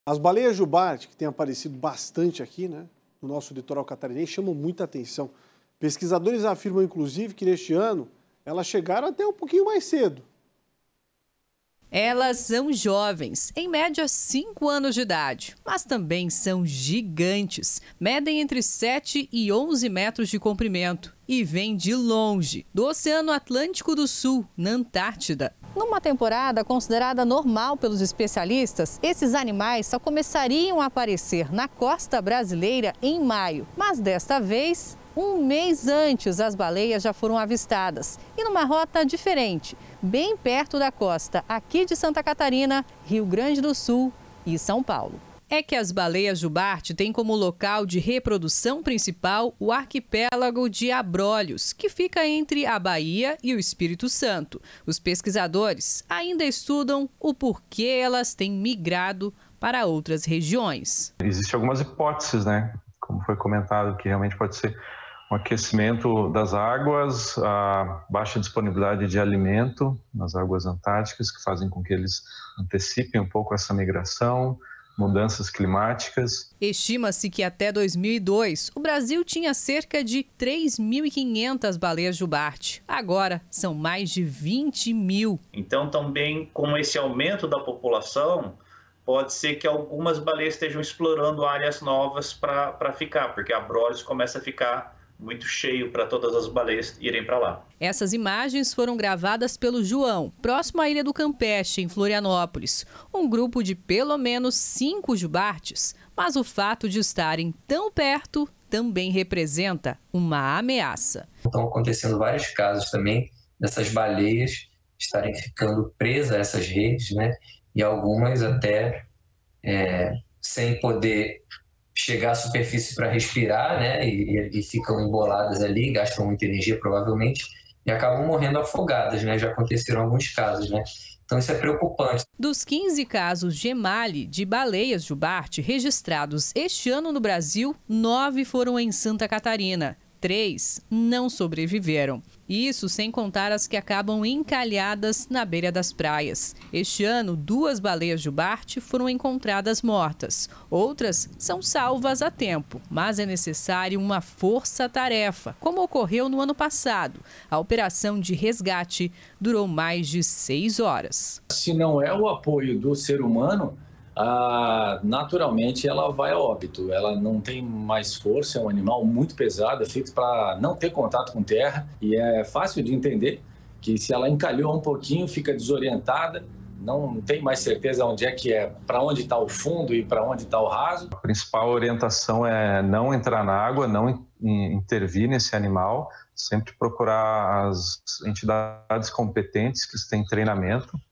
As baleias jubarte, que têm aparecido bastante aqui, né, no nosso litoral catarinense, chamam muita atenção. Pesquisadores afirmam, inclusive, que neste ano elas chegaram até um pouquinho mais cedo. Elas são jovens, em média 5 anos de idade, mas também são gigantes. Medem entre 7 e 11 metros de comprimento e vêm de longe, do Oceano Atlântico do Sul, na Antártida. Numa temporada considerada normal pelos especialistas, esses animais só começariam a aparecer na costa brasileira em maio. Mas desta vez, um mês antes, as baleias já foram avistadas e numa rota diferente, bem perto da costa aqui de Santa Catarina, Rio Grande do Sul e São Paulo. É que as baleias jubarte têm como local de reprodução principal o arquipélago de Abrolhos, que fica entre a Bahia e o Espírito Santo. Os pesquisadores ainda estudam o porquê elas têm migrado para outras regiões. Existem algumas hipóteses, né? Como foi comentado, que realmente pode ser o aquecimento das águas, a baixa disponibilidade de alimento nas águas antárticas, que fazem com que eles antecipem um pouco essa migração, mudanças climáticas. Estima-se que até 2002, o Brasil tinha cerca de 3.500 baleias jubarte. Agora, são mais de 20 mil. Então, também, com esse aumento da população, pode ser que algumas baleias estejam explorando áreas novas para ficar, porque Abrolhos começa a ficar muito cheio para todas as baleias irem para lá. Essas imagens foram gravadas pelo João, próximo à Ilha do Campeche, em Florianópolis. Um grupo de pelo menos 5 jubartes, mas o fato de estarem tão perto também representa uma ameaça. Estão acontecendo vários casos também dessas baleias estarem ficando presas a essas redes, né? E algumas até sem poder chegar à superfície para respirar, né? E ficam emboladas ali, gastam muita energia provavelmente e acabam morrendo afogadas, né? Já aconteceram alguns casos, né? Então isso é preocupante. Dos 15 casos de emale de baleias jubarte registrados este ano no Brasil, 9 foram em Santa Catarina. 3 não sobreviveram. Isso sem contar as que acabam encalhadas na beira das praias. Este ano, 2 baleias jubarte foram encontradas mortas. Outras são salvas a tempo, mas é necessário uma força-tarefa, como ocorreu no ano passado. A operação de resgate durou mais de 6 horas. Se não é o apoio do ser humano, naturalmente ela vai a óbito. Ela não tem mais força, é um animal muito pesado, é feito para não ter contato com terra e é fácil de entender que se ela encalhou um pouquinho, fica desorientada, não tem mais certeza onde é que é, para onde está o fundo e para onde está o raso. A principal orientação é não entrar na água, não intervir nesse animal, sempre procurar as entidades competentes que têm treinamento